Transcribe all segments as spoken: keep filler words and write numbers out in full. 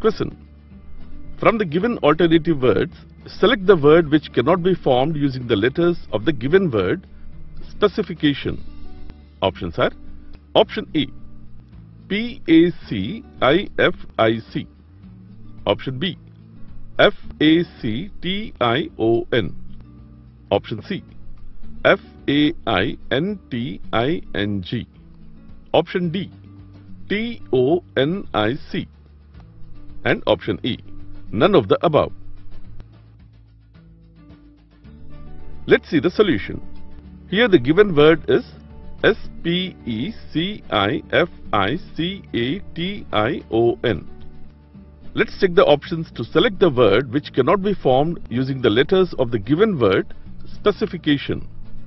Question. From the given alternative words, select the word which cannot be formed using the letters of the given word specification. Options are: Option A, P A C I F I C. Option B, F A C T I O N. Option C, F A I N T I N G. Option D, T O N I C. And option E, none of the above. Let's see the solution. Here the given word is S P E C I F I C A T I O N. Let's check the options to select the word which cannot be formed using the letters of the given word specification.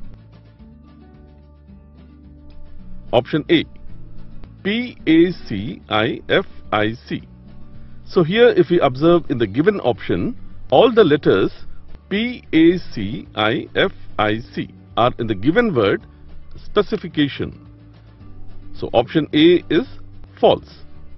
Option A, P A C I F I C. So here if we observe in the given option, all the letters P A C I F I C are in the given word specification. So option A is false.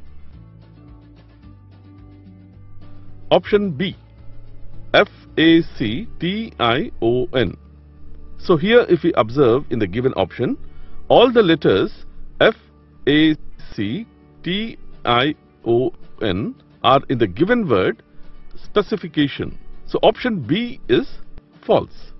Option B, F A C T I O N. So here if we observe in the given option, all the letters F A C T I O N are in the given word specification. So option B is false.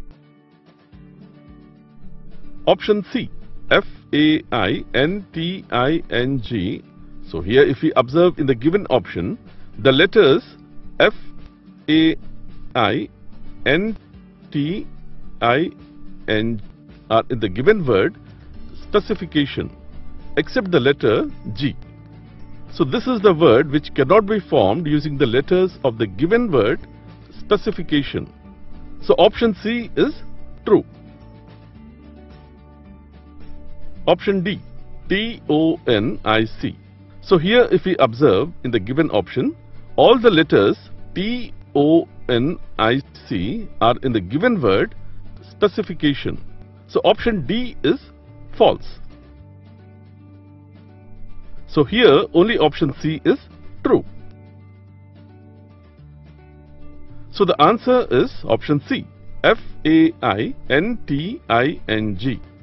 Option C, F A I N T I N G. So here if we observe in the given option, the letters F A I N T I N are in the given word specification except the letter G. So this is the word which cannot be formed using the letters of the given word specification. So option C is true. Option D, T O N I C. So here if we observe in the given option, all the letters T O N I C are in the given word specification. So option D is false. So here only option C is true. So the answer is option C, F A I N T I N G.